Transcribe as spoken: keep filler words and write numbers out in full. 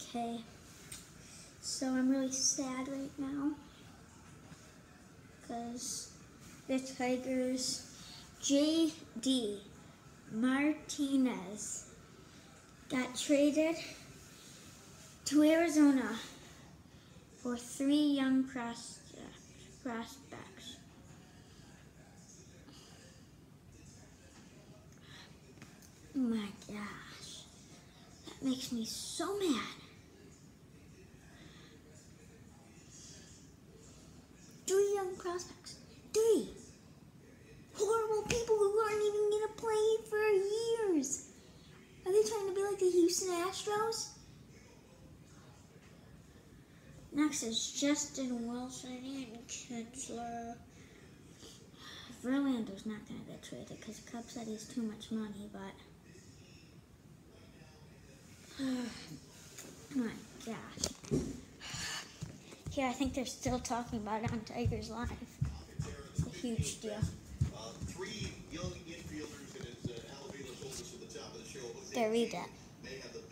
Okay, so I'm really sad right now because the Tigers' J D Martinez got traded to Arizona for three young prospects. Oh my gosh, that makes me so mad. Three young prospects. Three. Horrible people who aren't even going to play for years. Are they trying to be like the Houston Astros? Next is Justin Wilson and Kinsler. Verlander's not going to get traded because the Cubs said he's too much money, but... Oh my gosh. Here, I think they're still talking about it on Tigers Live. It's a huge deal. Uh, three young infielders, and as uh, Alabama told us at the top of the show, There, read that. may have the